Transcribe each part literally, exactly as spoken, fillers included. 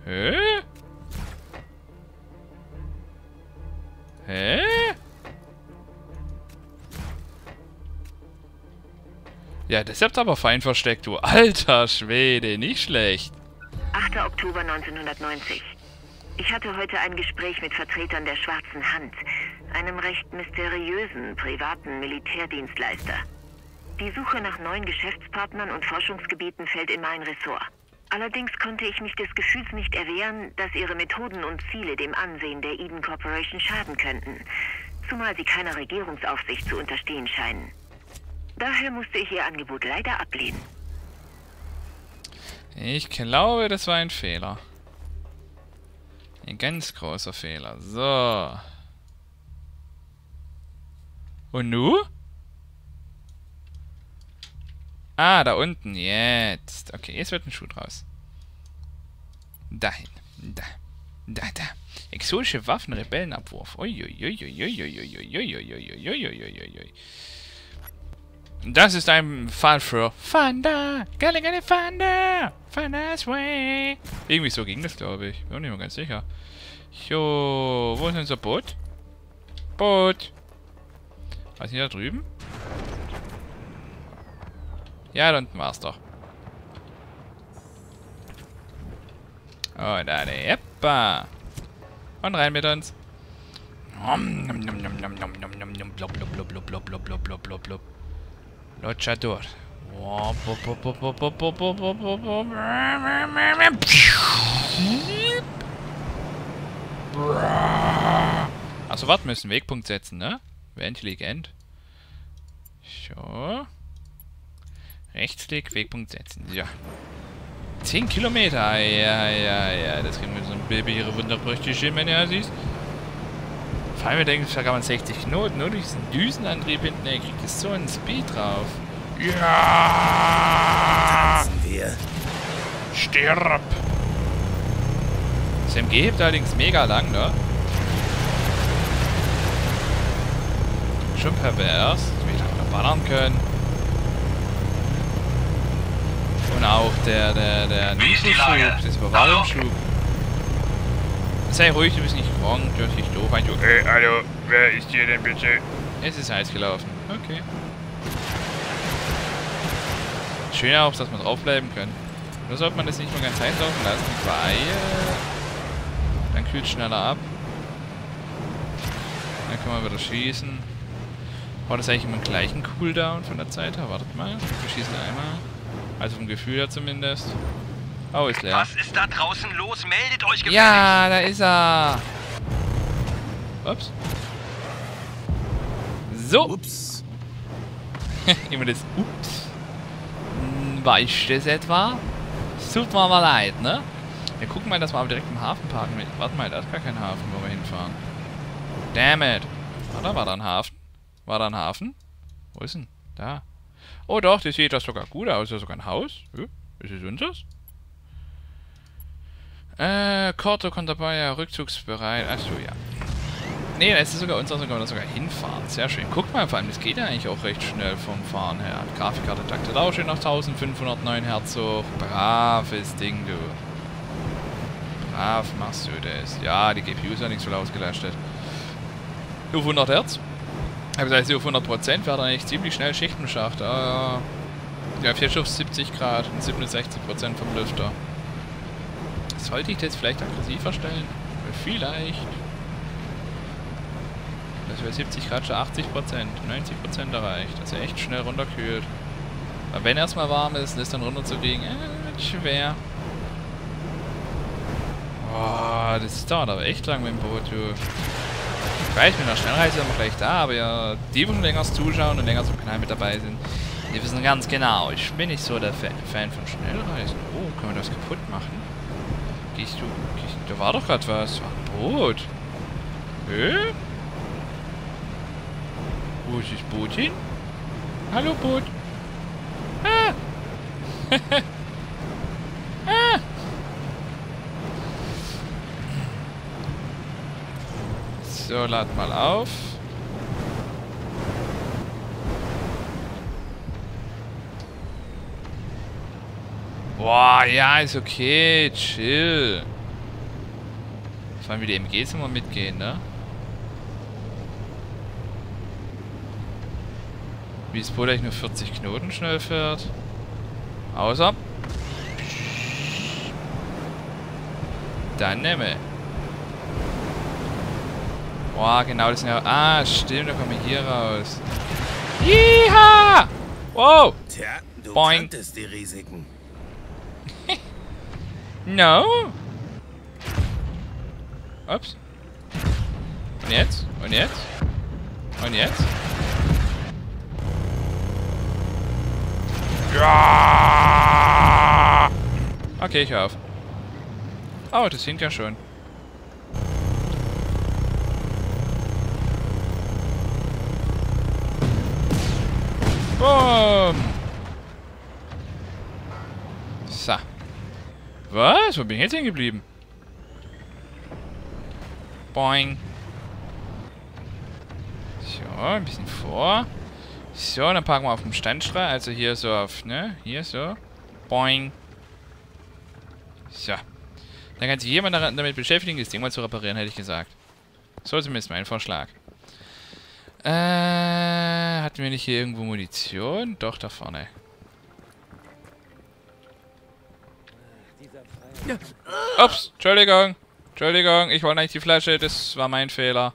Hä? Hä? Ja, das habt ihr aber fein versteckt, du alter Schwede. Nicht schlecht. achter Oktober neunzehnhundertneunzig. Ich hatte heute ein Gespräch mit Vertretern der Schwarzen Hand, einem recht mysteriösen privaten Militärdienstleister. Die Suche nach neuen Geschäftspartnern und Forschungsgebieten fällt in mein Ressort. Allerdings konnte ich mich des Gefühls nicht erwehren, dass ihre Methoden und Ziele dem Ansehen der Eden Corporation schaden könnten, zumal sie keiner Regierungsaufsicht zu unterstehen scheinen. Daher musste ich ihr Angebot leider ablehnen. Ich glaube, das war ein Fehler. Ein ganz großer Fehler. So. Und nu? Ah, da unten. Jetzt. Okay, jetzt wird ein Schuh draus. Dahin. Da. Da, da. Exotische Waffen, Rebellenabwurf. Uiuiuiuiuiuiuiuiuiuiuiuiuiuiuiui. Das ist ein Fall für Thunder. Gale, gale, Thunder. Thunder's way. Irgendwie so ging das, glaube ich. Bin mir nicht mehr ganz sicher. Jo, wo ist unser Boot? Boot. Was ist hier da drüben? Ja, da unten war's doch. Und eine Eppa. Und rein mit uns. Luchador. Also warte, müssen Wegpunkt setzen, ne? Wäre intelligent. So. Rechtsklick, Wegpunkt setzen. Ja. zehn Kilometer. Ja, ja, ja. Das kriegen wir so ein Baby ihre wunderprächtig hin, wenn ihr siehst. Vor allem, wir denken, da kann man sechzig Knoten nur durch diesen Düsenantrieb hinten. Er kriegt es so einen Speed drauf. Ja! Tanzen wir. Stirb! Das M G hebt allerdings mega lang, ne? Schon pervers. Wie lange wir ballern können. Und auch der, der, der Nitro-Schub, das Überwachungsschub. Sei ruhig, du bist nicht krank, du hast dich doof ein. Ey, hallo, wer ist hier denn bitte? Es ist heiß gelaufen. Okay. Schön auch, dass wir draufbleiben können. Nur sollte man das nicht mehr ganz heiß laufen lassen, weil dann kühlt es schneller ab. Dann können wir wieder schießen. War das eigentlich immer den gleichen Cooldown von der Zeit her? Wartet mal. Wir schießen einmal. Also vom Gefühl her zumindest. Oh, ist leer. Was ist da draußen los? Meldet euch gefälligst. Ja, da ist er. Ups. So. Ups. Immer das Ups. Hm, weißt du das etwa? Es tut mir aber leid, ne? Wir gucken mal, dass wir aber direkt im Hafen parken. Warte mal, da ist gar kein Hafen, wo wir hinfahren. Damn it. War da, war da ein Hafen? War da ein Hafen? Wo ist denn? Da. Oh doch, das sieht doch sogar gut aus. Ist das sogar ein Haus? Ja, ist es unseres? Äh, Korto kommt dabei, ja, rückzugsbereit. Achso, ja. Ne, es ist sogar unser, sogar wir da sogar hinfahren. Sehr schön. Guck mal, vor allem, das geht ja eigentlich auch recht schnell vom Fahren her. Grafikkarte taktet auch schön noch eintausendfünfhundertneun Hertz hoch. Braves Ding, du. Brav machst du das. Ja, die G P U ist ja nicht so ausgelastet. Auf hundert Hertz. Das heißt, auf hundert Prozent wäre dann eigentlich ziemlich schnell Schicht im Schacht. Ah, ja, vier auf siebzig Grad und siebenundsechzig Prozent vom Lüfter. Sollte ich das vielleicht aggressiver stellen? Vielleicht. Dass wir siebzig Grad schon achtzig Prozent, neunzig Prozent erreicht. Dass er echt schnell runterkühlt. Aber wenn erstmal warm ist, das dann runterzukriegen, äh, wird schwer. Boah, das dauert aber echt lang mit dem Boot, du. Ich weiß, mit einer Schnellreise sind wir gleich da, aber ja, die, die schon länger zuschauen und länger zum Kanal mit dabei sind, die wissen ganz genau, ich bin nicht so der Fan, Fan von Schnellreisen. Oh, können wir das kaputt machen? Gehst du, gehst, da war doch gerade was. War ein Boot. Hä? Wo ist das Boot hin? Hallo, Boot. Ah! Ah! So, lad mal auf. Boah, ja, ist okay. Chill. Vor allem wie die M Gs immer mitgehen, ne? Wie das Boot eigentlich nur vierzig Knoten schnell fährt. Außer... Dann nehme. Boah, genau, das sind ja... Ah, stimmt, da kommen wir hier raus. Jiha! Wow! Tja, du Boing. kanntest die Risiken. No? Ups. Und jetzt? Und jetzt? Und jetzt? Ja! Okay, ich hör auf. Oh, das hinkt ja schon. Boom! So. Was? Wo bin ich jetzt hängen geblieben? Boing. So, ein bisschen vor. So, dann parken wir auf dem Standstrahl. Also hier so auf, ne? Hier so. Boing. So. Dann kann sich jemand damit beschäftigen, das Ding mal zu reparieren, hätte ich gesagt. So zumindest mein Vorschlag. Äh, hatten wir nicht hier irgendwo Munition? Doch, da vorne. Ups, Entschuldigung. Entschuldigung, ich wollte eigentlich die Flasche, das war mein Fehler.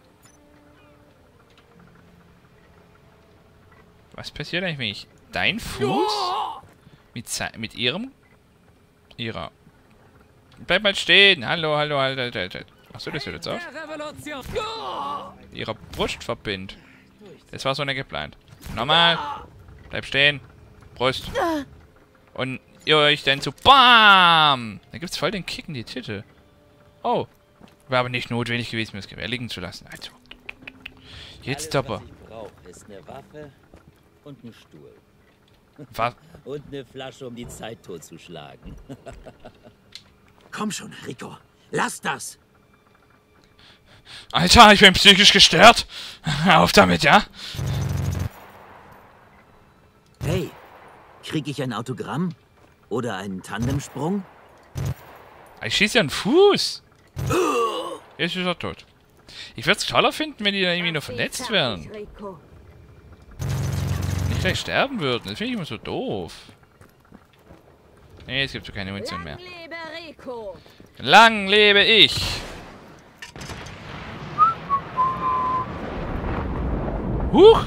Was passiert eigentlich, wenn ich dein Fuß mit, mit ihrem... ihrer... Bleib mal stehen. Hallo, hallo, hallo, hallo, hallo. Achso, das hört jetzt auf. Ihrer Brust verbindet. Das war so nicht geplant. Nochmal. Bleib stehen. Brust. Und ihr euch dann zu BAM! Da gibt's voll den Kick in die Titel. Oh. Wäre aber nicht notwendig gewesen, mir das Gewehr liegen zu lassen. Also. Jetzt aber. Alles, was ich brauche, ist eine Waffe und ein Stuhl. Was? Und eine Flasche, um die Zeit totzuschlagen. Komm schon, Rico. Lass das. Alter, ich bin psychisch gestört. Auf damit, ja? Hey, krieg ich ein Autogramm? Oder einen Tandemsprung? Ich schieße ja einen Fuß. Jetzt ist er tot. Ich würde es toller finden, wenn die dann irgendwie nur verletzt werden. Nicht gleich sterben würden. Das finde ich immer so doof. Nee, es gibt so keine Munition mehr. Lang lebe ich! Huch!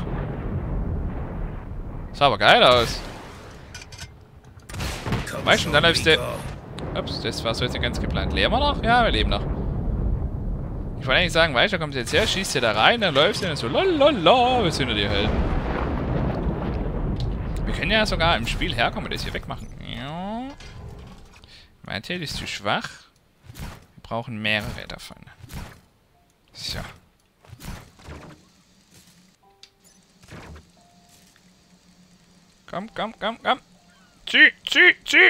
Sah aber geil aus. Weißt du, dann läufst du... Ups, das war so jetzt nicht ganz geplant. Leben wir noch? Ja, wir leben noch. Ich wollte eigentlich sagen, weißt du, da kommst du jetzt her, schießt du da rein, dann läufst du und so lalala, wir sind nur die Helden. Wir können ja sogar im Spiel herkommen und das hier wegmachen. Ja. Mein Tail ist zu schwach. Wir brauchen mehrere davon. So. Komm, komm, komm, komm. Zieh, zieh, zieh.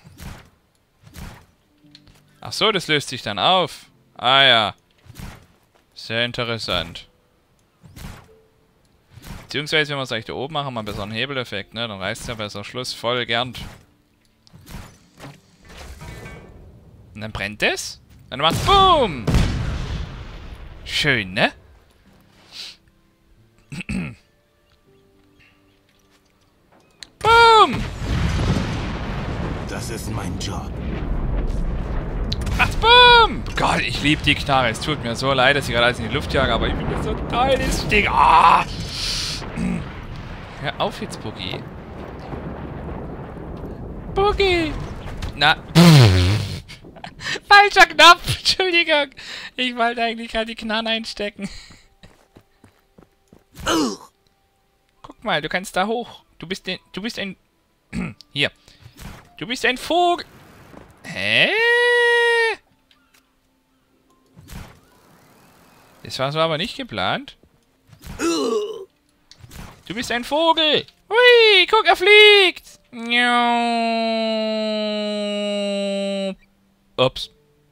Ach so, das löst sich dann auf. Ah ja. Sehr interessant. Beziehungsweise, wenn wir es gleich da oben machen, haben wir einen besseren Hebeleffekt, ne? Dann reißt es ja besser Schluss voll gern. Und dann brennt es. Dann macht BOOM! Schön, ne? BOOM! Das ist mein Job. Macht BOOM! Gott, ich liebe die Knarre. Es tut mir so leid, dass ich gerade alles in die Luft jage, aber ich finde das so toll, das Ding. Ah! Hör auf jetzt, Boogie. Boogie! Na. Falscher Knopf! Entschuldigung. Ich wollte eigentlich gerade die Knarren einstecken. Guck mal, du kannst da hoch. Du bist den. Du bist ein. Hier. Du bist ein Vogel. Hä? Das war so aber nicht geplant. Du bist ein Vogel. Hui, guck, er fliegt. Ups.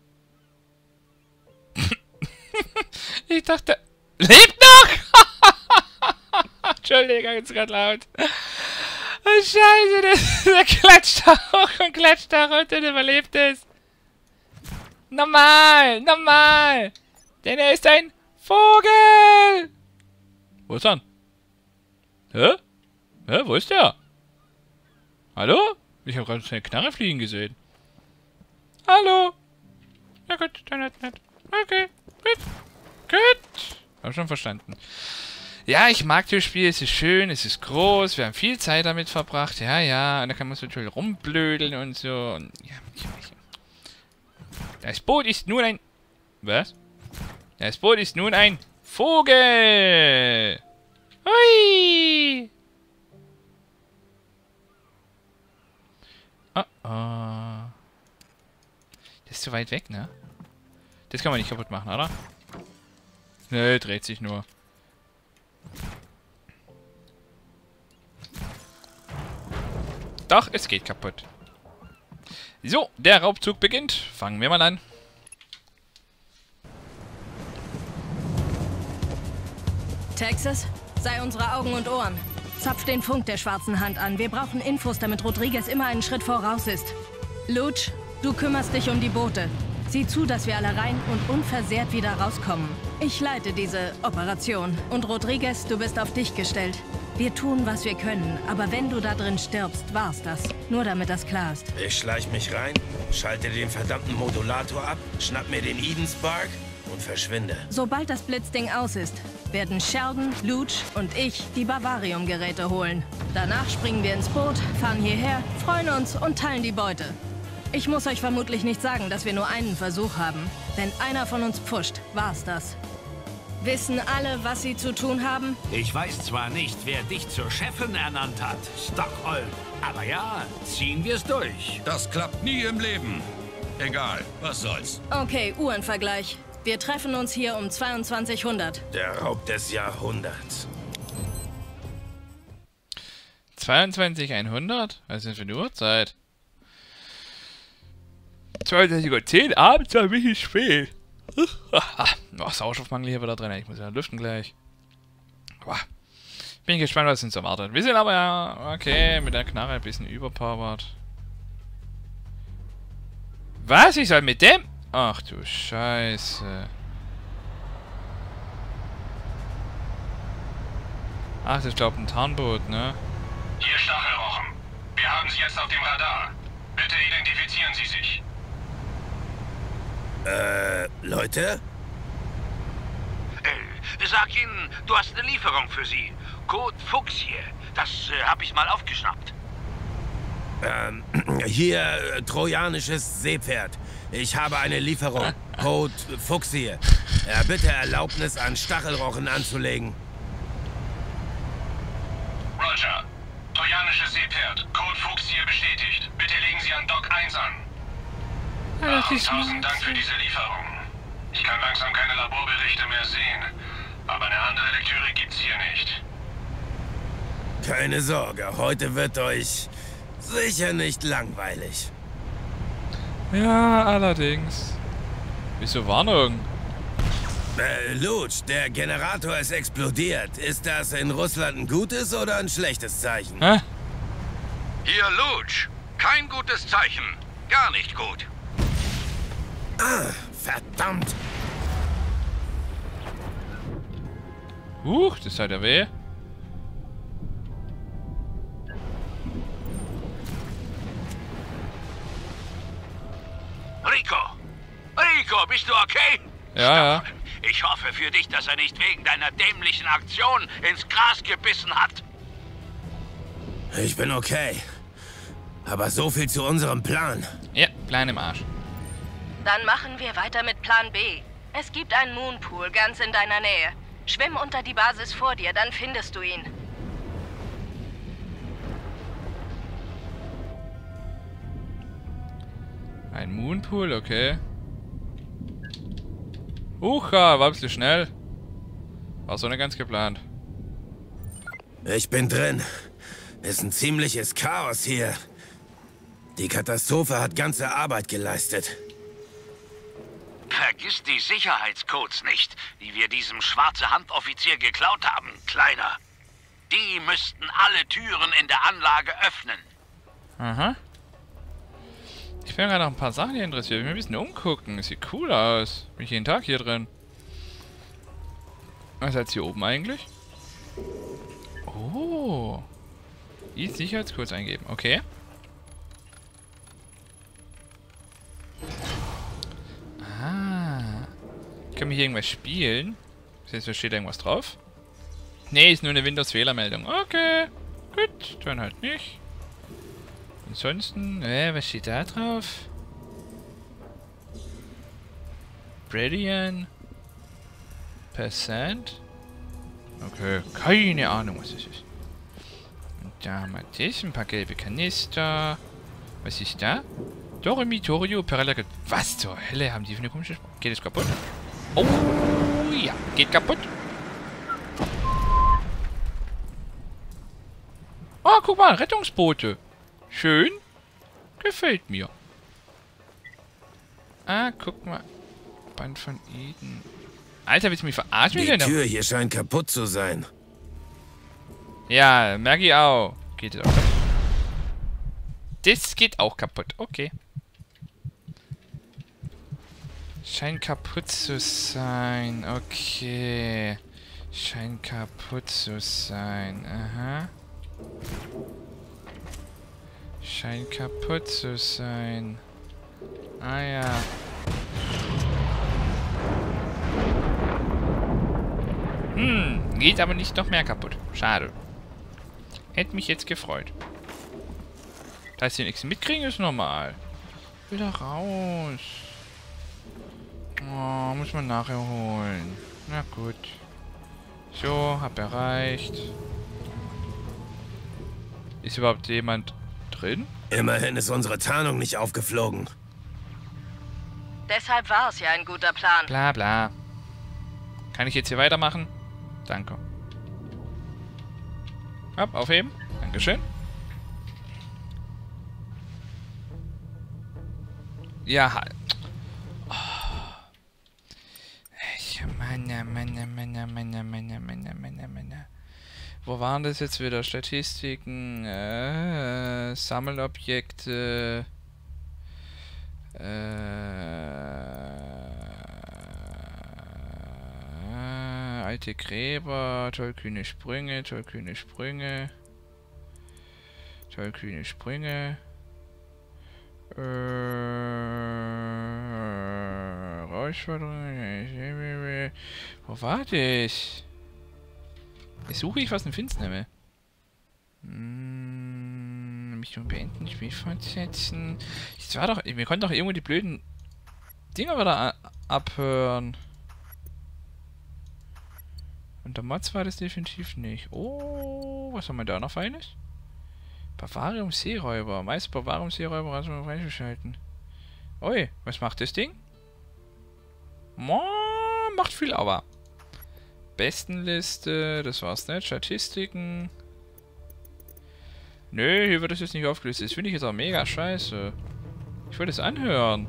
Ich dachte... Lebt noch! Entschuldigung, jetzt gerade laut. Oh, Scheiße, der, der klatscht da hoch und klatscht da runter und überlebt es. Normal, normal. Denn er ist ein Vogel. Wo ist er? Hä? Hä, wo ist der? Hallo? Ich habe gerade eine Knarre fliegen gesehen. Hallo? Ja gut, dann nicht, nicht. Okay, gut. Gut. Hab schon verstanden. Ja, ich mag das Spiel. Es ist schön, es ist groß. Wir haben viel Zeit damit verbracht. Ja, ja. Und da kann man so toll rumblödeln und so. Und ja, ich, ich. Das Boot ist nun ein... Was? Das Boot ist nun ein Vogel. Hui. Oh, oh. Das ist zu weit weg, ne? Das kann man nicht kaputt machen, oder? Nö, dreht sich nur. Doch, es geht kaputt. So, der Raubzug beginnt. Fangen wir mal an. Texas, sei unsere Augen und Ohren. Zapf den Funk der schwarzen Hand an. Wir brauchen Infos, damit Rodriguez immer einen Schritt voraus ist. Luch, du kümmerst dich um die Boote. Sieh zu, dass wir alle rein und unversehrt wieder rauskommen. Ich leite diese Operation. Und Rodriguez, du bist auf dich gestellt. Wir tun, was wir können. Aber wenn du da drin stirbst, war's das. Nur damit das klar ist. Ich schleich mich rein, schalte den verdammten Modulator ab, schnapp mir den Eden Spark und verschwinde. Sobald das Blitzding aus ist, werden Sheldon, Luch und ich die Bavarium-Geräte holen. Danach springen wir ins Boot, fahren hierher, freuen uns und teilen die Beute. Ich muss euch vermutlich nicht sagen, dass wir nur einen Versuch haben. Wenn einer von uns pfuscht, war's das. Wissen alle, was sie zu tun haben? Ich weiß zwar nicht, wer dich zur Chefin ernannt hat, Stockholm. Aber ja, ziehen wir es durch. Das klappt nie im Leben. Egal, was soll's. Okay, Uhrenvergleich. Wir treffen uns hier um zweiundzwanzig hundert. Der Raub des Jahrhunderts. zweiundzwanzig hundert? Was ist denn für eine Uhrzeit? zweiundzwanzig Uhr zehn abends, war ein bisschen spät. Oh, Sauerstoffmangel hier wieder drin. Ich muss ja lüften gleich. Boah. Bin gespannt, was uns erwartet. Wir sind aber ja, okay, mit der Knarre ein bisschen überpowered. Was? Ich soll mit dem? Ach du Scheiße. Ach, das ist glaube ich ein Tarnboot, ne? Hier Stachelrochen. Wir haben Sie jetzt auf dem Radar. Bitte identifizieren Sie sich. Äh, Leute? Äh, sag ihnen, du hast eine Lieferung für sie. Code Fuchs hier. Das äh, hab ich mal aufgeschnappt. Ähm, hier, äh, trojanisches Seepferd. Ich habe eine Lieferung. Code Fuchs hier. Äh, bitte Erlaubnis an Stachelrochen anzulegen. Roger. Trojanisches Seepferd. Code Fuchs hier bestätigt. Bitte legen Sie an Dock eins an. Ach, tausend Dank für diese Lieferung. Ich kann langsam keine Laborberichte mehr sehen. Aber eine andere Lektüre gibt's hier nicht. Keine Sorge, heute wird euch sicher nicht langweilig. Ja, allerdings. Wieso Warnung? Äh, Luch, der Generator ist explodiert. Ist das in Russland ein gutes oder ein schlechtes Zeichen? Hä? Hier, Luch. Kein gutes Zeichen. Gar nicht gut. Ah, verdammt. Huch, das tat ja weh. Rico! Rico, bist du okay? Ja, ja. Ich hoffe für dich, dass er nicht wegen deiner dämlichen Aktion ins Gras gebissen hat. Ich bin okay. Aber so viel zu unserem Plan. Ja, Plan im Arsch. Dann machen wir weiter mit Plan B. Es gibt einen Moonpool ganz in deiner Nähe. Schwimm unter die Basis vor dir, dann findest du ihn. Ein Moonpool, okay. Ucha, war ein bisschen schnell. War so nicht ganz geplant. Ich bin drin. Ist ein ziemliches Chaos hier. Die Katastrophe hat ganze Arbeit geleistet. Vergiss die Sicherheitscodes nicht, die wir diesem Schwarze-Hand-Offizier geklaut haben, Kleiner. Die müssten alle Türen in der Anlage öffnen. Aha. Ich bin gerade noch ein paar Sachen hier interessiert. Ich will mich ein bisschen umgucken. Es sieht cool aus. Bin ich jeden Tag hier drin. Was ist jetzt hier oben eigentlich? Oh. Die Sicherheitscodes eingeben. Okay. Ah. Können wir hier irgendwas spielen? Jetzt steht da irgendwas drauf? Nee, ist nur eine Windows-Fehlermeldung. Okay. Gut, dann halt nicht. Ansonsten, äh, was steht da drauf? Brilliant. Percent. Okay, keine Ahnung, was das ist. Und da haben wir das, ein paar gelbe Kanister. Was ist da? Dormitorio Perella. Was zur Hölle haben die für eine komische Sprache? Geht es kaputt? Oh, ja, geht kaputt. Oh, guck mal, Rettungsboote. Schön. Gefällt mir. Ah, guck mal. Band von Eden. Alter, willst du mich verarschen? Die Tür hier scheint kaputt zu sein. Ja, merke ich auch. Geht das auch kaputt? Das geht auch kaputt. Okay. Scheint kaputt zu sein. Okay. Scheint kaputt zu sein. Aha. Scheint kaputt zu sein. Ah ja. Hm, geht aber nicht noch mehr kaputt. Schade. Hätte mich jetzt gefreut. Dass sie nichts mitkriegen, ist normal. Wieder raus. Oh, muss man nachher holen. Na gut. So, hab erreicht. Ist überhaupt jemand drin? Immerhin ist unsere Tarnung nicht aufgeflogen. Deshalb war es ja ein guter Plan. Bla bla. Kann ich jetzt hier weitermachen? Danke. Hopp, aufheben. Dankeschön. Ja, halt. Oh. Männer, Männer, Männer, Männer, Männer, Männer, Männer, Männer. Wo waren das jetzt wieder? Statistiken, äh, Sammelobjekte, äh, alte Gräber, tollkühne Sprünge, tollkühne Sprünge, tollkühne Sprünge, äh, Herausforderung, wo war das? Jetzt suche ich was in Finsternde. Hm, Mission beenden, Spiel fortsetzen. Jetzt war doch, wir konnten doch irgendwo die blöden Dinger wieder abhören. Und der Mods war das definitiv nicht. Oh, was haben wir da noch Feines? Bavarium Seeräuber. Meist Bavarium Seeräuber hast du freigeschalten. Ui, was macht das Ding? Mo, macht viel aber. Bestenliste, das war's nicht. Statistiken. Nö, hier wird es jetzt nicht aufgelistet. Das finde ich jetzt auch mega scheiße. Ich wollte es anhören.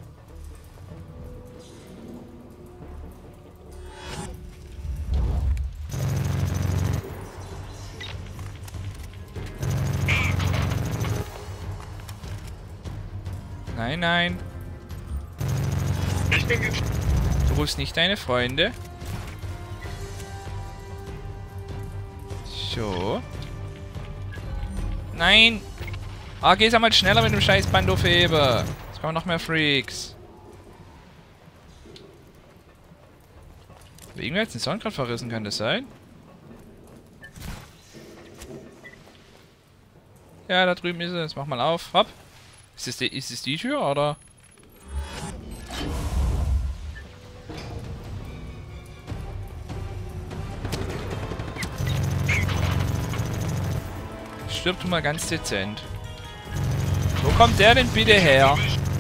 Nein, nein. Du rufst nicht deine Freunde. So. Nein. Ah, geh's einmal schneller mit dem scheiß Bandofeber. Jetzt kommen noch mehr Freaks. Wegen wir jetzt den Sound gerade verrissen, kann das sein? Ja, da drüben ist es. Mach mal auf. Hopp. Ist es die, ist es die Tür, oder? Stirb du mal ganz dezent. Wo kommt der denn bitte her?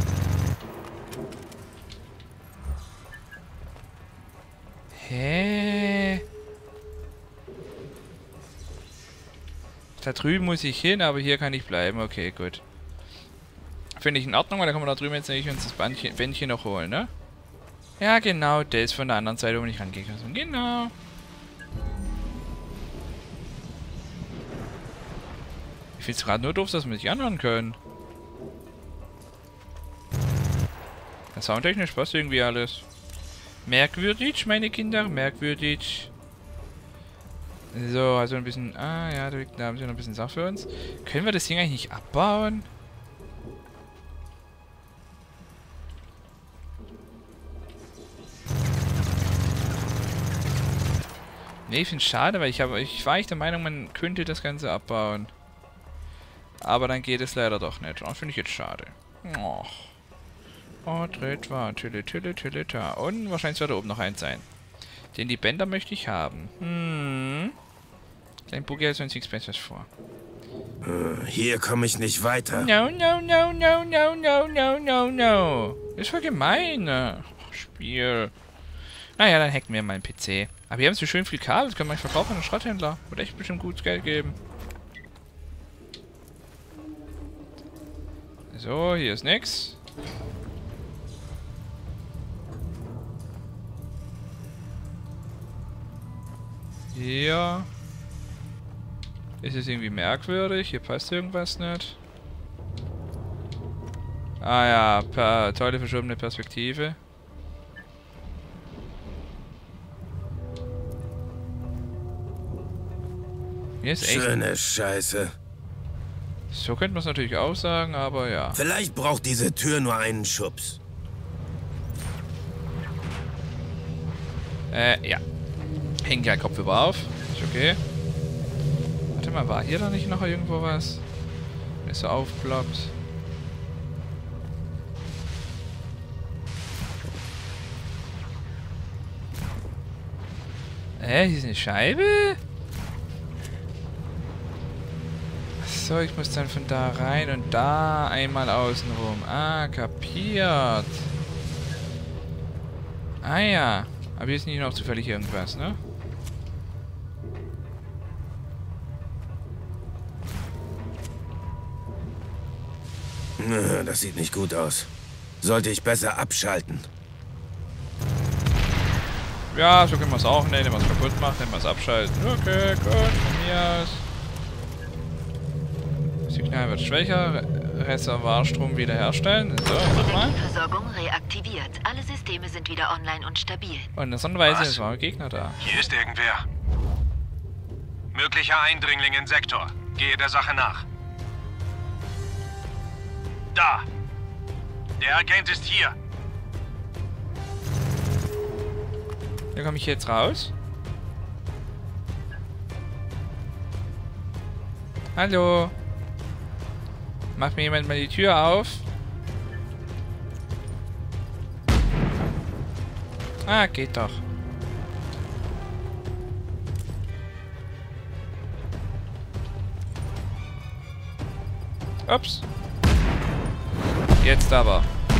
Hä? Da drüben muss ich hin, aber hier kann ich bleiben. Okay, gut. Finde ich in Ordnung, weil da kann man da drüben jetzt nicht uns das Bändchen, Bändchen noch holen, ne? Ja, genau, das von der anderen Seite, wo ich rangehe. Genau. Ich finde es gerade nur doof, dass wir sich anhören können. Soundtechnisch passt irgendwie alles. Merkwürdig, meine Kinder, merkwürdig. So, also ein bisschen... Ah ja, da, da haben sie noch ein bisschen Sache für uns. Können wir das Ding eigentlich nicht abbauen? Nee, ich finde es schade, weil ich, hab, ich war echt der Meinung, man könnte das Ganze abbauen. Aber dann geht es leider doch nicht. Und finde ich jetzt schade. Och. Oh, dreht war. Tille, tille, tille, ta. Und wahrscheinlich wird da oben noch eins sein. Den die Bänder möchte ich haben. Hm. Klein Boogie hat uns nichts Besseres vor. Hier komme ich nicht weiter. No, no, no, no, no, no, no, no, no. Das war gemein. Ach, Spiel. Naja, dann hacken wir mal einen P C. Aber hier haben sie schön viel Kabel. Das können wir nicht verkaufen an den Schrotthändler. Würde echt bestimmt gutes Geld geben. So, hier ist nix. Hier ist es irgendwie merkwürdig. Hier passt irgendwas nicht. Ah ja, per tolle verschobene Perspektive. Hier ist echt... Schöne Scheiße. So könnte man es natürlich auch sagen, aber ja. Vielleicht braucht diese Tür nur einen Schubs. Äh, ja. Hängt ja Kopf über auf. Ist okay. Warte mal, war hier da nicht noch irgendwo was? Wenn es so aufploppt. Äh, hier ist eine Scheibe? So, ich muss dann von da rein und da einmal außen rum. Ah, kapiert. Ah ja. Aber hier ist nicht noch zufällig irgendwas, ne? Das sieht nicht gut aus. Sollte ich besser abschalten. Ja, so können wir es auch nehmen, wenn man es kaputt macht, wenn wir es abschalten. Okay, gut, von mir aus. Signal wird schwächer. Reservoirstrom wiederherstellen. So, nochmal. Versorgung reaktiviert. Alle Systeme sind wieder online und stabil. Und in der Sonnenweise ist ein Gegner da. Hier ist irgendwer. Möglicher Eindringling in Sektor. Gehe der Sache nach. Da. Der Agent ist hier. Da komme ich jetzt raus. Hallo. Macht mir jemand mal die Tür auf? Ah, geht doch. Ups. Jetzt aber.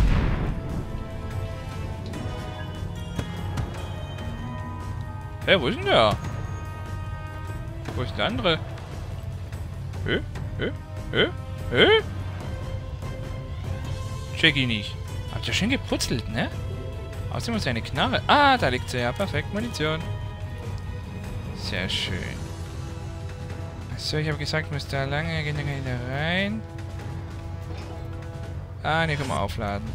Hey, wo ist denn der? Wo ist der andere? Hä? Hä? Hä? Hä? Check ihn nicht. Habt ihr schön geputzelt, ne? Außerdem ist eine Knarre. Ah, da liegt sie ja. Perfekt, Munition. Sehr schön. Achso, ich habe gesagt, muss da lange, gehen wir wieder rein. Ah, ne, können wir aufladen.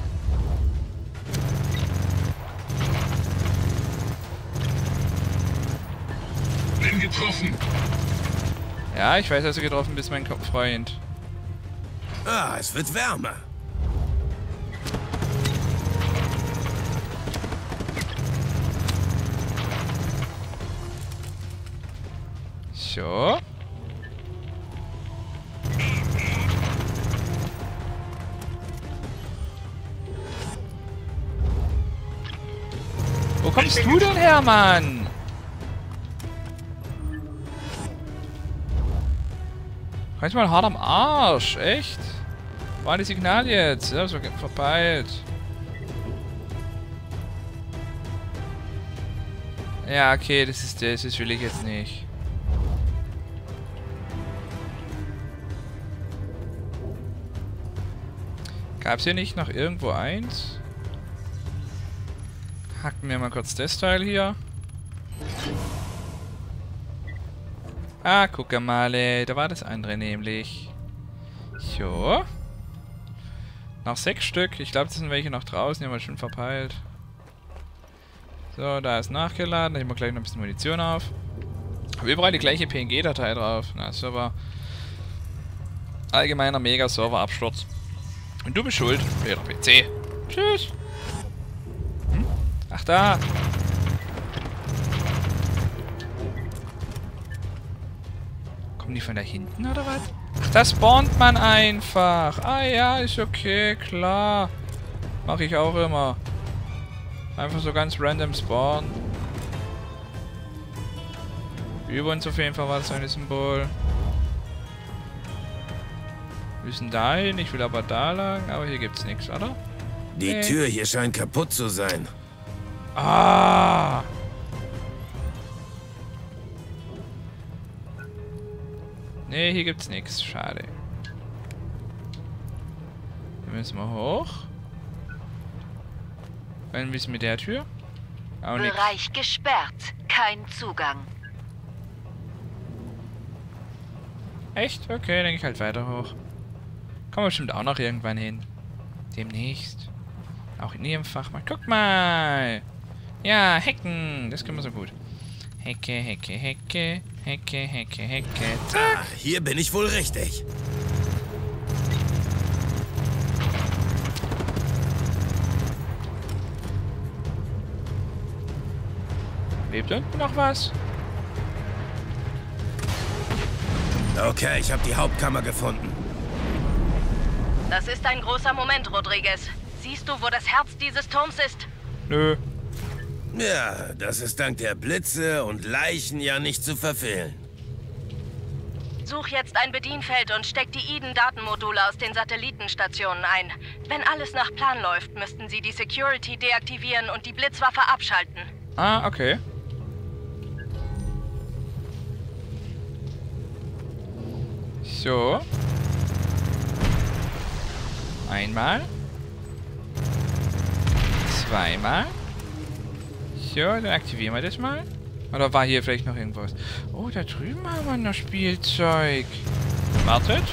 Bin getroffen. Ja, ich weiß, dass du getroffen bist, mein Freund. Ah, es wird wärmer. So. Wo kommst du denn her, Mann? Kannst mal hart am Arsch, echt? War die Signal jetzt? Ja, so verpeilt. Ja, okay, das ist das, das will ich jetzt nicht. Gab's hier nicht noch irgendwo eins? Hacken wir mal kurz das Teil hier. Ah, guck mal, da war das andere nämlich. So. Noch sechs Stück. Ich glaube, das sind welche noch draußen. Die haben wir schon verpeilt. So, da ist nachgeladen. Da nehmen wir gleich noch ein bisschen Munition auf. Aber überall die gleiche P N G-Datei drauf. Na, Server. Allgemeiner Mega-Server-Absturz. Und du bist schuld. Peter P C. Tschüss. Hm? Ach, da. Kommen die von da hinten oder was? Ach, da spawnt man einfach. Ah ja, ist okay, klar. Mache ich auch immer. Einfach so ganz random spawnen. Über uns auf jeden Fall war das eine Symbol. Wir müssen da hin, ich will aber da lang, aber hier gibt's nichts, oder? Die nee. Tür hier scheint kaputt zu sein. Ah! Nee, hier gibt's nichts. Schade. Hier müssen wir hoch. Wenn wir es mit der Tür? Auch Bereich nix. Gesperrt. Kein Zugang. Echt? Okay, dann gehe ich halt weiter hoch. Kommen wir bestimmt auch noch irgendwann hin. Demnächst. Auch in ihrem Fach mal. Guck mal! Ja, hacken! Das können wir so gut. Hecke, Hecke, Hecke. Hecke, Hecke, Hecke. Zack! Ah, hier bin ich wohl richtig. Lebt unten noch was? Okay, ich habe die Hauptkammer gefunden. Das ist ein großer Moment, Rodriguez. Siehst du, wo das Herz dieses Turms ist? Nö. Ja, das ist dank der Blitze und Leichen ja nicht zu verfehlen. Such jetzt ein Bedienfeld und steck die Eden-Datenmodule aus den Satellitenstationen ein. Wenn alles nach Plan läuft, müssten sie die Security deaktivieren und die Blitzwaffe abschalten. Ah, okay. So. Einmal. Zweimal. So, dann aktivieren wir das mal. Oder war hier vielleicht noch irgendwas? Oh, da drüben haben wir noch Spielzeug. Wartet.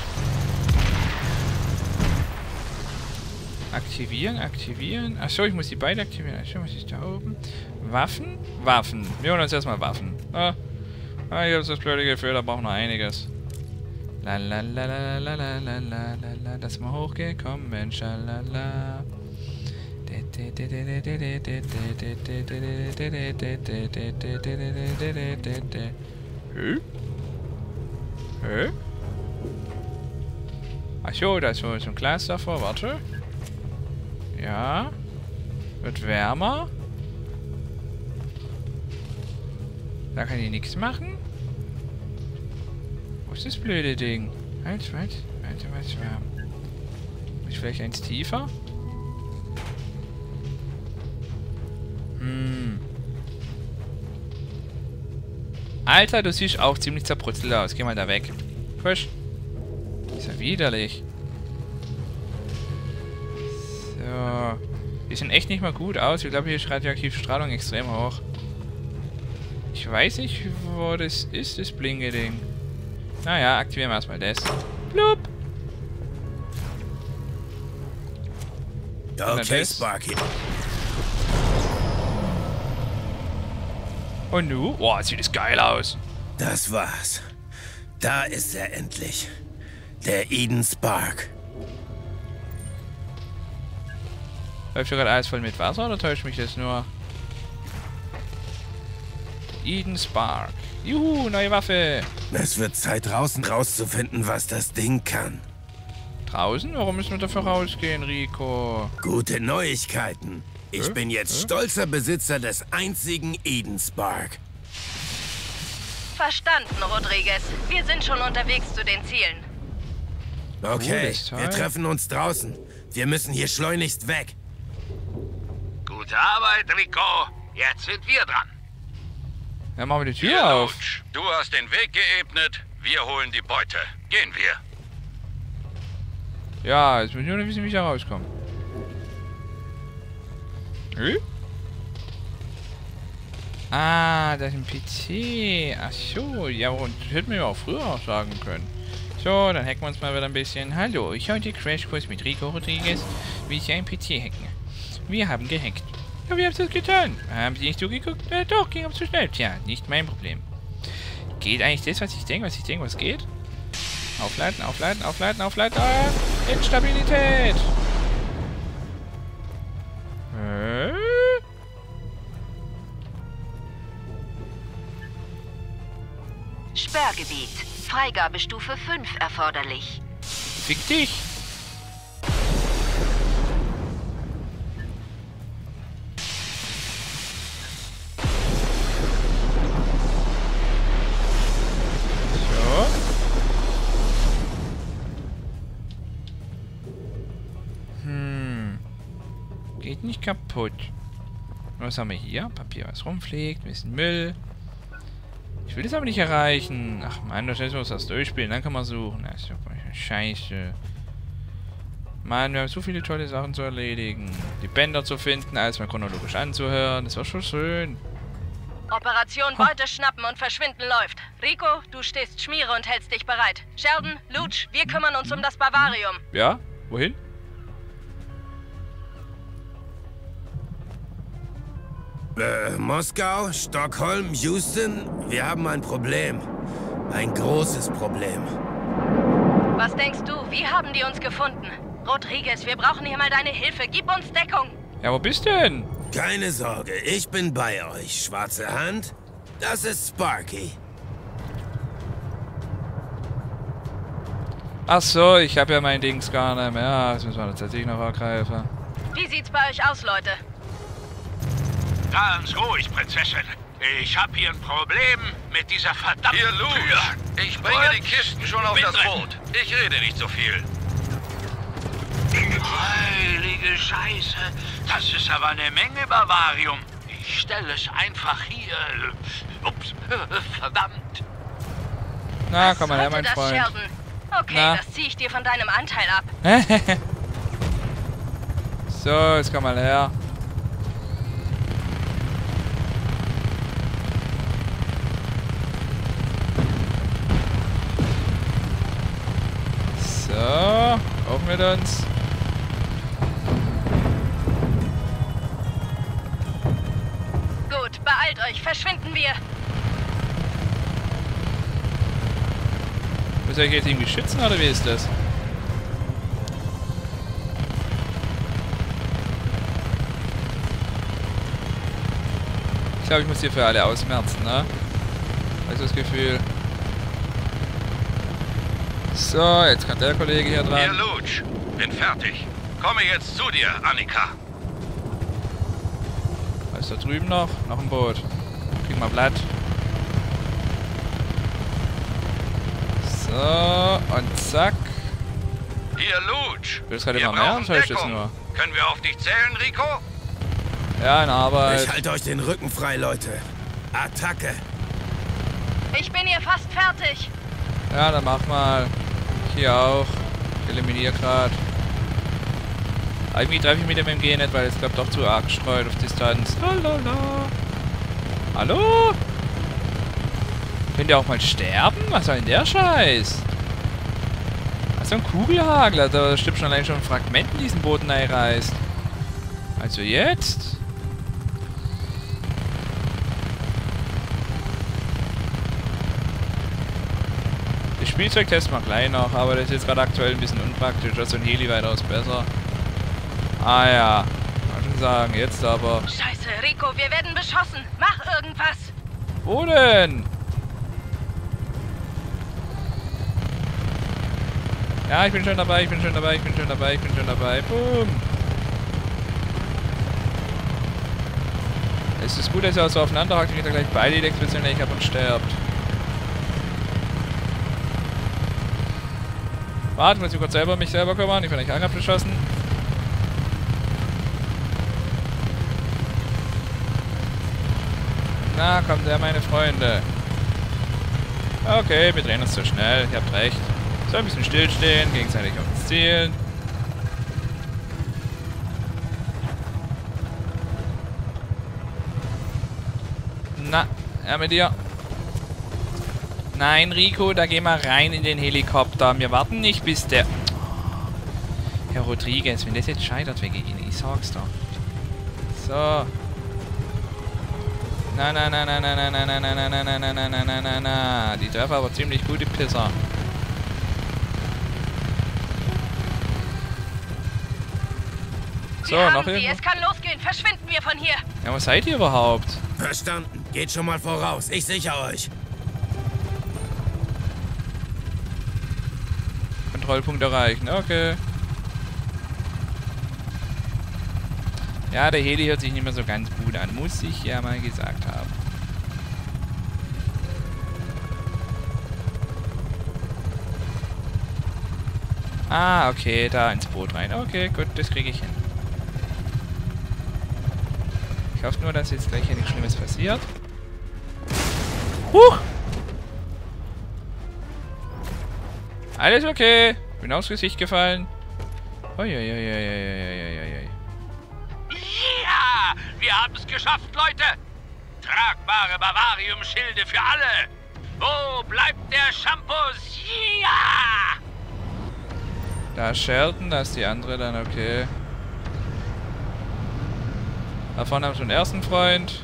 Aktivieren, aktivieren. Achso, ich muss die beide aktivieren. Achso, was ist da oben? Waffen? Waffen. Wir holen uns erstmal Waffen. Ah, ah ich habe das blöde Gefühl, da brauchen wir einiges. La la la la la la la la la, das ist mal hochgekommen, schalala. Hä? Hä? Achso, da ist so ein Glas davor, warte. Ja. Wird wärmer. Da kann ich nichts machen. Wo ist das blöde Ding? Halt, halt, halt, was warm. Muss ich vielleicht eins tiefer? Hm. Alter, du siehst auch ziemlich zerbrutzelt aus. Geh mal da weg. Frisch. Ist ja widerlich. So. Die sehen echt nicht mal gut aus. Ich glaube, hier ist radioaktive Strahlung extrem hoch. Ich weiß nicht, wo das ist, das blinke Ding. Naja, aktivieren wir erstmal das. Blub. Okay, Sparky. Und nu? Boah, sieht das geil aus. Das war's. Da ist er endlich. Der Eden Spark. Läuft hier gerade alles voll mit Wasser oder täuscht mich das nur? Eden Spark. Juhu, neue Waffe. Es wird Zeit, draußen rauszufinden, was das Ding kann. Draußen? Warum müssen wir dafür rausgehen, Rico? Gute Neuigkeiten. Ich Hä? bin jetzt Hä? stolzer Besitzer des einzigen Eden Spark. Verstanden, Rodriguez. Wir sind schon unterwegs zu den Zielen. Okay, Cooles Teil. wir treffen uns draußen. Wir müssen hier schleunigst weg. Gute Arbeit, Rico. Jetzt sind wir dran. Dann machen wir die Tür Hier, auf. Loach. Du hast den Weg geebnet. Wir holen die Beute. Gehen wir. Ja, jetzt muss ich nur noch wissen, wie ich da rauskomme. Hm? Ah, das ist ein P C. Ach so, ja, und das hätten wir ja auch früher auch sagen können. So, dann hacken wir uns mal wieder ein bisschen. Hallo, ich heute Crashkurs mit Rico Rodriguez, wie Sie ein P C hacken. Wir haben gehackt. Ja, wie haben Sie das getan? Haben Sie nicht zugeguckt? Äh, doch, ging aber zu schnell. Tja, nicht mein Problem. Geht eigentlich das, was ich denke, was ich denke, was geht? Aufladen, aufladen, aufladen, aufladen. Ah, Instabilität. Äh? Sperrgebiet. Freigabestufe fünf erforderlich. Fick dich. So. Hm. Geht nicht kaputt. Was haben wir hier? Papier, was rumfliegt, ein bisschen Müll. Ich will das aber nicht erreichen. Ach man, das heißt, muss das durchspielen, dann kann man suchen. Das ist doch scheiße. Mann, wir haben so viele tolle Sachen zu erledigen. Die Bänder zu finden, alles mal chronologisch anzuhören. Das war schon schön. Operation Beute schnappen und verschwinden läuft. Rico, du stehst Schmiere und hältst dich bereit. Sheldon, Luch, wir kümmern uns um das Bavarium. Ja? Wohin? Äh, Moskau, Stockholm, Houston, wir haben ein Problem. Ein großes Problem. Was denkst du? Wie haben die uns gefunden? Rodriguez, wir brauchen hier mal deine Hilfe. Gib uns Deckung. Ja, wo bist du denn? Keine Sorge, ich bin bei euch. Schwarze Hand, das ist Sparky. Ach so, ich habe ja mein Dings gar nicht mehr. Ja, das müssen wir tatsächlich noch ergreifen. Wie sieht's bei euch aus, Leute? Ganz ruhig, Prinzessin. Ich habe hier ein Problem mit dieser verdammten Hier, Luch. Tür. Ich bringe Und die Kisten schon auf das mittendrin. Boot. Ich rede nicht so viel. Heilige Scheiße. Das ist aber eine Menge Bavarium. Ich stelle es einfach hier. Ups. Verdammt. Na, Was komm mal her, mein sollte das, Freund. Sheldon? Okay, Na? das ziehe ich dir von deinem Anteil ab. So, jetzt komm mal her. So, auf mit uns. Gut, beeilt euch, verschwinden wir. Muss ich jetzt irgendwie schützen oder wie ist das? Ich glaube, ich muss hier für alle ausmerzen, ne? Habe ich so das Gefühl. So, jetzt kann der Kollege hier Hier, dran. Luch. Bin fertig. Komme jetzt zu dir, Annika. Was ist da drüben noch? Noch ein Boot. Kriegen wir Blatt. So, und zack. Hier, Luch. Will das gerade Wir immer mehr? brauchen Oder ich das Deckung. nur? Können wir auf dich zählen, Rico? Ja, in Arbeit. Ich halte euch den Rücken frei, Leute. Attacke. Ich bin hier fast fertig. Ja, dann mach mal. Hier auch. Ich eliminiere gerade. Irgendwie treffe ich mit dem M G nicht, weil es glaube doch zu arg streut auf Distanz. Lalala. Hallo? Könnt ihr auch mal sterben? Was soll denn der Scheiß? Was so ein Kugelhagler, da stimmt schon allein schon ein Fragment in diesen Boden einreißt. Also jetzt? Das Spielzeug testen wir gleich noch, aber das ist jetzt gerade aktuell ein bisschen unpraktisch. Also ein Heli weitaus besser. Ah ja, kann schon sagen, jetzt aber. Scheiße, Rico, wir werden beschossen. Mach irgendwas. Wo denn? Ja, ich bin schon dabei, ich bin schon dabei, ich bin schon dabei, ich bin schon dabei. Boom. Es ist gut, dass ihr auch so aufeinander hakt, kriegt ihr gleich beide die Explosion nicht ab und stirbt. Warte, muss ich kurz selber mich selber kümmern, ich bin nicht abgeschossen. Na, kommt her, meine Freunde. Okay, wir drehen uns zu schnell, ihr habt recht. So, ein bisschen stillstehen, gegenseitig auf uns zielen. Na, er mit dir. Nein, Rico, da geh mal rein in den Helikopter. Wir warten nicht, bis der... Herr Rodriguez, wenn das jetzt scheitert wegen Ihnen, ich sag's doch. So. Na, na, na, na, na, na, na, na, na, na, na, na, na, na, na, na, na. Die treffen aber ziemlich gute Pisser. So, wir noch haben sie. irgendwo? Es kann losgehen. Verschwinden wir von hier. Ja, was seid ihr überhaupt? Verstanden. Geht schon mal voraus. Ich sichere euch. Kontrollpunkt erreichen. Okay. Ja, der Heli hört sich nicht mehr so ganz gut an. Muss ich ja mal gesagt haben. Ah, okay. Da ins Boot rein. Okay, gut. Das kriege ich hin. Ich hoffe nur, dass jetzt gleich hier nichts Schlimmes passiert. Huch! Alles okay. Bin aufs Gesicht gefallen. Uiuiuiuiuiuiui. Ja, wir haben es geschafft, Leute. Tragbare Bavarium-Schilde für alle. Wo bleibt der Shampoo? Ja! Da ist Sheldon, da ist die andere dann okay. Da vorne haben wir schon den ersten Freund.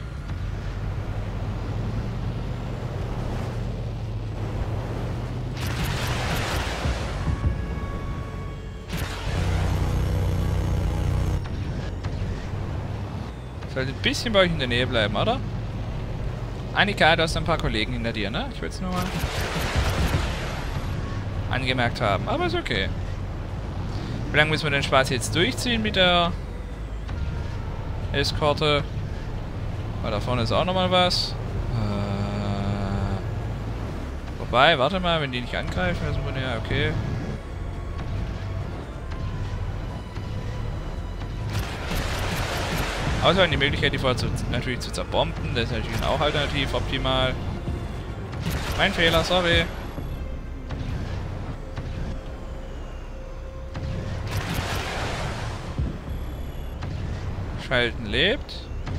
Sollte ein bisschen bei euch in der Nähe bleiben, oder? Annika, du hast ein paar Kollegen hinter dir, ne? Ich will es nur mal angemerkt haben, aber ist okay. Wie lange müssen wir den Spaß jetzt durchziehen mit der Eskorte? Weil da vorne ist auch nochmal was. Äh, wobei, warte mal, wenn die nicht angreifen, also ja, okay. Außer die Möglichkeit, die vorher zu, natürlich zu zerbomben. Das ist natürlich auch alternativ optimal. Mein Fehler, sorry. Schalten lebt.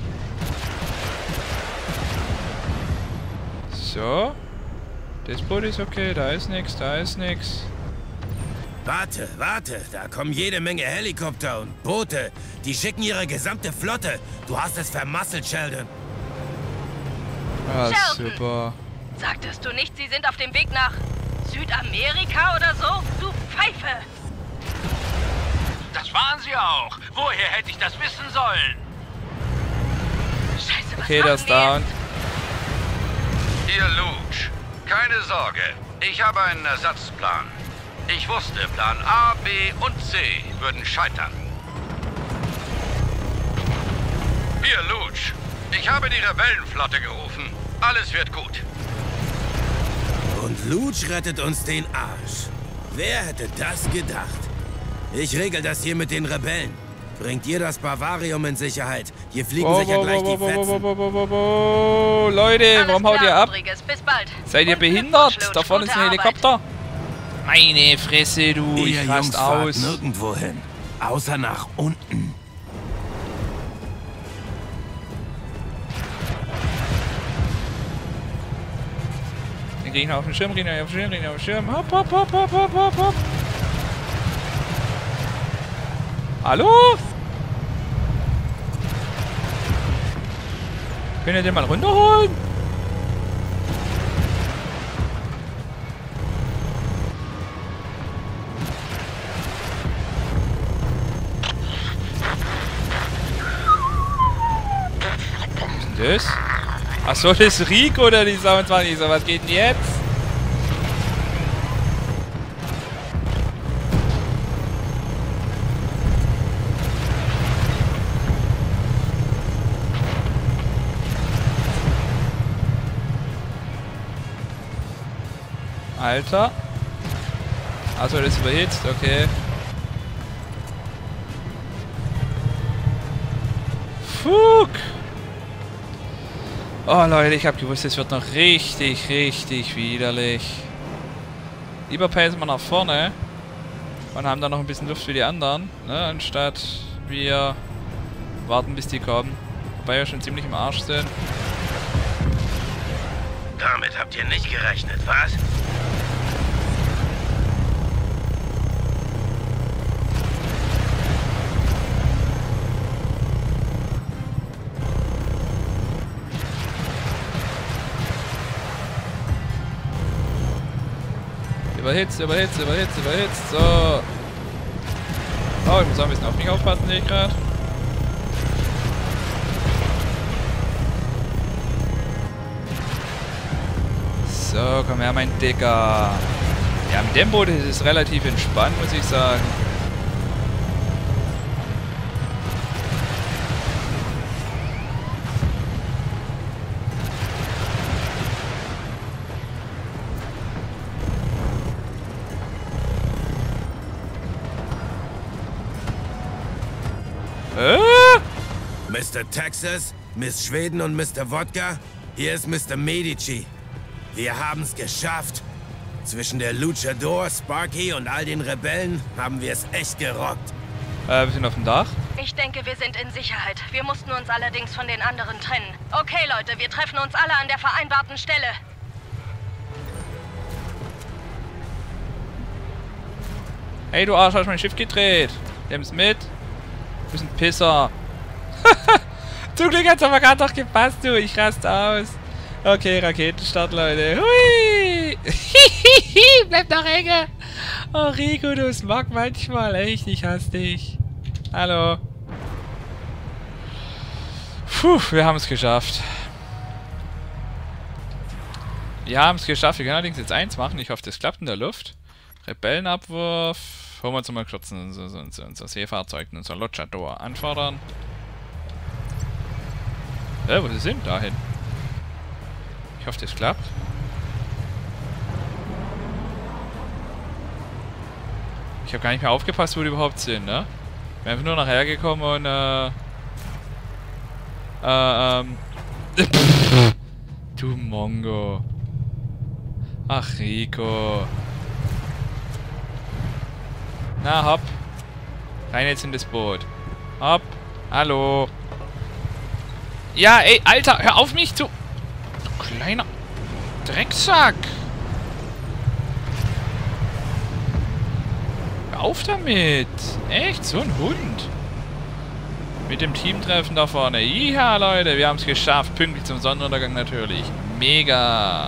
So. Das Boot ist okay, da ist nichts, da ist nichts. Warte, warte, da kommen jede Menge Helikopter und Boote. Die schicken ihre gesamte Flotte. Du hast es vermasselt, Sheldon. Ah, Sheldon. super. Sagtest du nicht, sie sind auf dem Weg nach Südamerika oder so? Du Pfeife! Das waren sie auch. Woher hätte ich das wissen sollen? Scheiße, was Okay, machen das ist wir down. jetzt? Ihr Luge, keine Sorge. Ich habe einen Ersatzplan. Ich wusste, Plan A, B und C würden scheitern. Hier, Luge. Ich habe die Rebellenflotte gerufen. Alles wird gut. Und Luge rettet uns den Arsch. Wer hätte das gedacht? Ich regel das hier mit den Rebellen. Bringt ihr das Bavarium in Sicherheit. Hier fliegen Wow, sicher wow, gleich wow, die wow, wow, Fetzen. wow, wow, wow, wow. Leute, Alles warum haut klar, ihr ab? Rodriguez, bis bald. Seid ihr Und behindert? Glückwunsch, Da vorne Luge, ist ein gute Helikopter. Meine Fresse, du. Ihr Ich Jungs rast fahrt aus. nirgendwo hin. Außer nach unten. Den krieg ich noch auf den Schirm, krieg ich noch auf den Schirm, krieg ich noch auf den Schirm. Hopp, hopp, hopp, hopp, hopp, hopp, hopp. Hallo? Könnt ihr den mal runterholen? Was ist denn das? Achso, das ist Rico oder die siebenundzwanzig. So, was geht denn jetzt? Alter. Achso, das ist überhitzt, okay. Fuck! Oh Leute, ich hab gewusst, es wird noch richtig, richtig widerlich. Lieber pacen wir nach vorne und haben dann noch ein bisschen Luft für die anderen, ne? Anstatt wir warten, bis die kommen. Wobei wir schon ziemlich im Arsch sind. Damit habt ihr nicht gerechnet, was? Überhitzt, überhitzt, überhitzt, überhitzt. So. Oh, ich muss auch ein bisschen auf mich aufpassen, sehe ich gerade. So, komm her, mein Dicker. Ja, mit dem Boot ist es relativ entspannt, muss ich sagen. Äh? Mister Texas, Miss Schweden und Mister Wodka, hier ist Mister Medici. Wir haben's geschafft. Zwischen der Luchador, Sparky und all den Rebellen haben wir es echt gerockt. Äh, wir sind auf dem Dach. Ich denke, wir sind in Sicherheit. Wir mussten uns allerdings von den anderen trennen. Okay, Leute, wir treffen uns alle an der vereinbarten Stelle. Hey, du Arsch, hast mein Schiff gedreht. Nimm's mit. Du bist ein Pisser. Zum Glück hat's aber gerade noch gepasst, du. Ich raste aus. Okay, Raketenstart, Leute. Hui! Bleib noch enge. Oh, Rico, du smog manchmal. Echt, ich hasse dich. Hallo. Puh, wir haben es geschafft. Wir haben es geschafft. Wir können allerdings jetzt eins machen. Ich hoffe, das klappt in der Luft. Rebellenabwurf. Holen wir uns mal kurz unser, unser, unser Seefahrzeug, unser Luchador anfordern. Äh, wo sie sind? Dahin. Ich hoffe, das klappt. Ich habe gar nicht mehr aufgepasst, wo die überhaupt sind, ne? Ich bin einfach nur nachher gekommen und, äh... Äh, ähm... du Mongo. Ach, Rico. Na, hopp. Rein jetzt in das Boot. Hopp. Hallo. Ja, ey, Alter, hör auf mich zu... Kleiner Drecksack. Hör auf damit. Echt, so ein Hund. Mit dem Teamtreffen da vorne. Ja, Leute, wir haben es geschafft. Pünktlich zum Sonnenuntergang natürlich. Mega.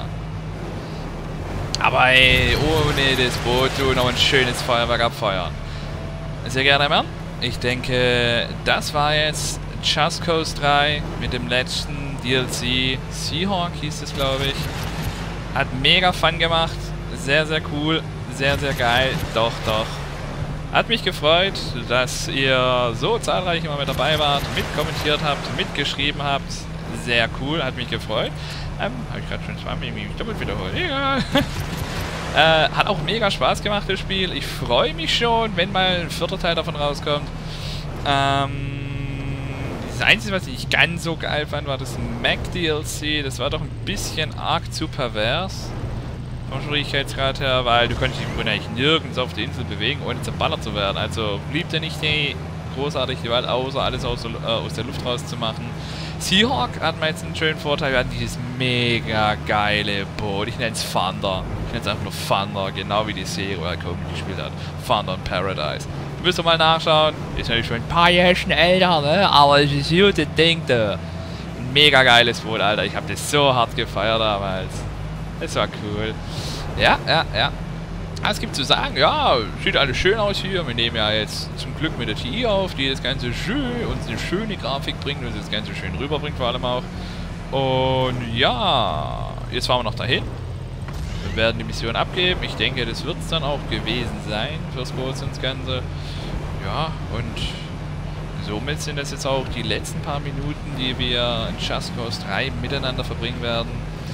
Aber ey, ohne das Boot du noch ein schönes Feuerwerk abfeuern. Sehr gerne, Herr Mann. Ich denke, das war jetzt Just Cause drei mit dem letzten D L C. Seahawk hieß es, glaube ich. Hat mega Fun gemacht. Sehr, sehr cool. Sehr, sehr geil. Doch, doch. Hat mich gefreut, dass ihr so zahlreich immer mit dabei wart, mitkommentiert habt, mitgeschrieben habt. Sehr cool, hat mich gefreut. Ähm, habe ich gerade schon zweimal mich doppelt wiederholt. Egal. äh, hat auch mega Spaß gemacht, das Spiel. Ich freue mich schon, wenn mal ein vierter Teil davon rauskommt. Ähm... Das Einzige, was ich nicht ganz so geil fand, war das Mac D L C. Das war doch ein bisschen arg zu pervers. Vom Schwierigkeitsgrad her, weil du konntest dich im Grunde eigentlich nirgends auf der Insel bewegen, ohne zerballert zu werden. Also blieb dir nicht die großartige Gewalt, außer alles aus, äh, aus der Luft rauszumachen. Seahawk hat mal jetzt einen schönen Vorteil. Wir hatten dieses mega geile Boot. Ich nenne es Thunder. Ich nenne es einfach nur Thunder, genau wie die Serie, wo er gespielt hat. Thunder in Paradise. Müsst ihr mal nachschauen. Ist natürlich schon ein paar Jährchen älter, ne? Aber es ist ein gutes Ding, da. Ein mega geiles Boot, Alter. Ich habe das so hart gefeiert damals. Das war cool. Ja, ja, ja. Es gibt zu sagen, ja, sieht alles schön aus hier. Wir nehmen ja jetzt zum Glück mit der T I auf, die das Ganze schön, uns eine schöne Grafik bringt und das Ganze schön rüberbringt vor allem auch. Und ja, jetzt fahren wir noch dahin. Wir werden die Mission abgeben. Ich denke, das wird es dann auch gewesen sein fürs Boot und das Ganze. Ja, und somit sind das jetzt auch die letzten paar Minuten, die wir in Just Cause drei miteinander verbringen werden.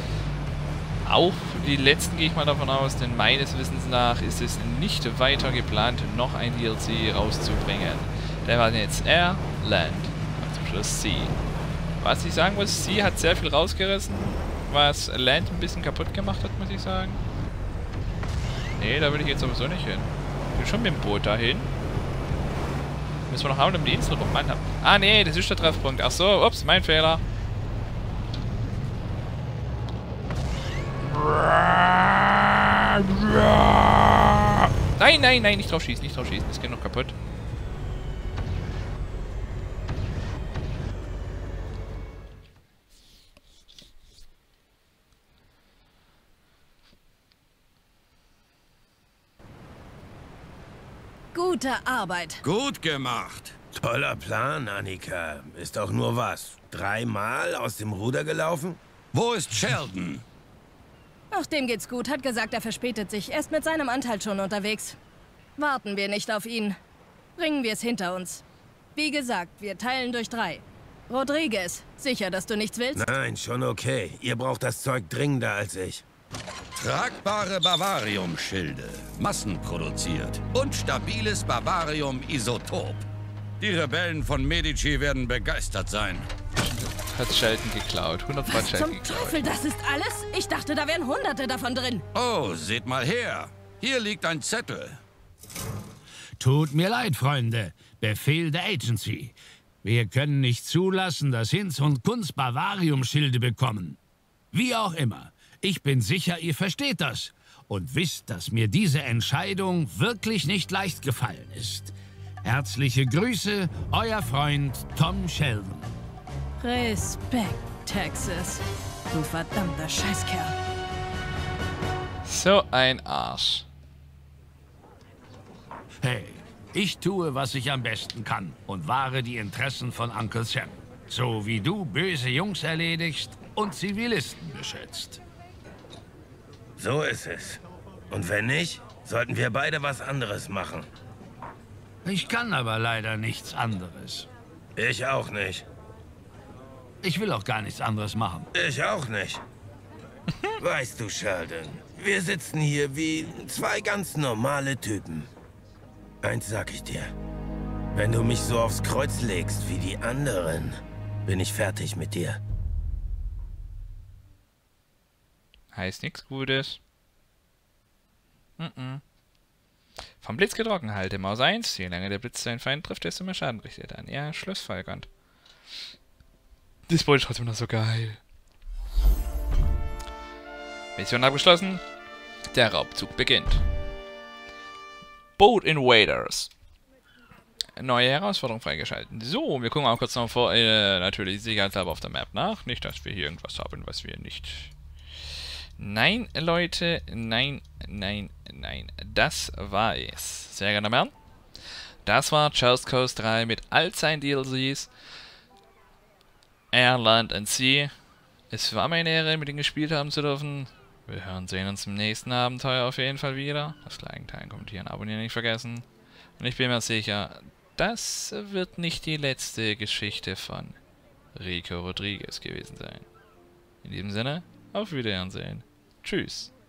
Auch die letzten gehe ich mal davon aus, denn meines Wissens nach ist es nicht weiter geplant, noch ein D L C rauszubringen. Der war jetzt Air, Land und zum Schluss Sea. Was ich sagen muss, Sea hat sehr viel rausgerissen, was Land ein bisschen kaputt gemacht hat, muss ich sagen. Nee, da will ich jetzt sowieso nicht hin. Ich bin schon mit dem Boot dahin. Müssen wir noch hauen um die Insel rum. Mann, ah nee, das ist der Treffpunkt. Ach so, ups, mein Fehler. Nein, nein, nein, nicht drauf schießen, nicht drauf schießen. Das geht noch kaputt. Gute Arbeit. Gut gemacht. Toller Plan, Annika. Ist doch nur was. Dreimal aus dem Ruder gelaufen? Wo ist Sheldon? Ach, dem geht's gut. Hat gesagt, er verspätet sich. Er ist mit seinem Anteil schon unterwegs. Warten wir nicht auf ihn. Bringen wir es hinter uns. Wie gesagt, wir teilen durch drei. Rodriguez, sicher, dass du nichts willst? Nein, schon okay. Ihr braucht das Zeug dringender als ich. Tragbare Bavarium-Schilde, massenproduziert und stabiles Bavarium-Isotop. Die Rebellen von Medici werden begeistert sein. Hat Sheldon geklaut. hundert Prozent Was Sheldon zum geklaut. Teufel, das ist alles? Ich dachte, da wären hunderte davon drin. Oh, seht mal her. Hier liegt ein Zettel. Tut mir leid, Freunde. Befehl der Agency. Wir können nicht zulassen, dass Hinz und Kunz Bavarium-Schilde bekommen. Wie auch immer. Ich bin sicher, ihr versteht das. Und wisst, dass mir diese Entscheidung wirklich nicht leicht gefallen ist. Herzliche Grüße, euer Freund Tom Sheldon. Respekt, Texas. Du verdammter Scheißkerl. So ein Arsch. Hey, ich tue, was ich am besten kann und wahre die Interessen von Uncle Sam. So wie du böse Jungs erledigst und Zivilisten beschützt. So ist es. Und wenn nicht, sollten wir beide was anderes machen. Ich kann aber leider nichts anderes. Ich auch nicht. Ich will auch gar nichts anderes machen. Ich auch nicht. Weißt du, Sheldon, wir sitzen hier wie zwei ganz normale Typen. Eins sag ich dir. Wenn du mich so aufs Kreuz legst wie die anderen, bin ich fertig mit dir. Heißt nichts Gutes. Mm -mm. Vom Blitz getroffen, halte Maus eins. Je länger der Blitz seinen Feind trifft, desto mehr Schaden richtet er an. Ja, schlussfolgernd. Das Boot ist trotzdem noch so geil. Mission abgeschlossen. Der Raubzug beginnt. Boat Invaders. Neue Herausforderung freigeschalten. So, wir gucken auch kurz noch vor, äh, natürlich sicherheitshalber auf der Map nach. Nicht, dass wir hier irgendwas haben, was wir nicht... Nein, Leute, nein, nein, nein. Das war es. Sehr gerne, Herren. Das war Just Cause drei mit all seinen D L Cs. Air, Land and Sea. Es war mir eine Ehre, mit ihnen gespielt haben zu dürfen. Wir hören sehen uns im nächsten Abenteuer auf jeden Fall wieder. Das Liken, Teilen, Kommentieren, Abonnieren nicht vergessen. Und ich bin mir sicher, das wird nicht die letzte Geschichte von Rico Rodriguez gewesen sein. In diesem Sinne, auf Wiedersehen. Tschüss.